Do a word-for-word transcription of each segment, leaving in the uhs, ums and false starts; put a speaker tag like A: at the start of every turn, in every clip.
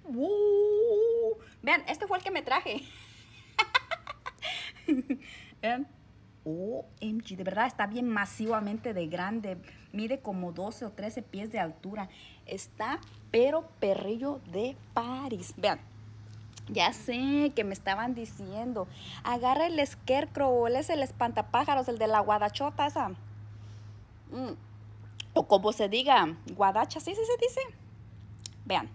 A: ¡Uh! Vean, este fue el que me traje. Vean. O M G, de verdad está bien masivamente de grande. Mide como doce o trece pies de altura. Está pero perrillo de París. Vean. Ya sé que me estaban diciendo, agarra el Scarecrow, él es el espantapájaros, el de la guadachota esa. Mm. O como se diga, guadacha, ¿sí, sí se dice? Vean.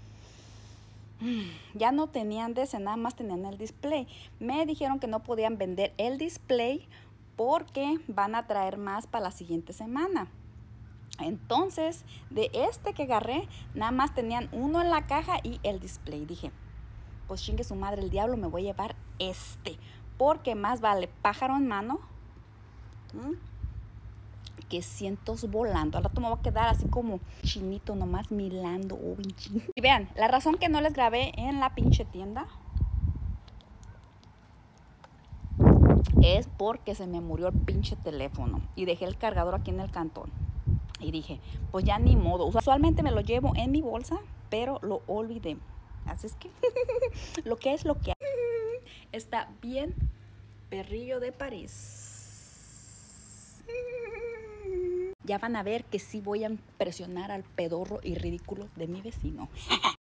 A: Ya no tenían de ese, nada más tenían el display. Me dijeron que no podían vender el display porque van a traer más para la siguiente semana. Entonces, de este que agarré, nada más tenían uno en la caja y el display. Dije, pues chingue su madre el diablo, me voy a llevar este, porque más vale pájaro en mano ¿m? que cientos volando. Al rato me voy a quedar así como chinito nomás mirando. Oh, y vean, la razón que no les grabé en la pinche tienda es porque se me murió el pinche teléfono y dejé el cargador aquí en el cantón. Y dije, pues ya ni modo. Usualmente me lo llevo en mi bolsa, pero lo olvidé. Así es que lo que es lo que hay. Está bien perrillo de París. Ya van a ver que sí voy a impresionar al pedorro y ridículo de mi vecino.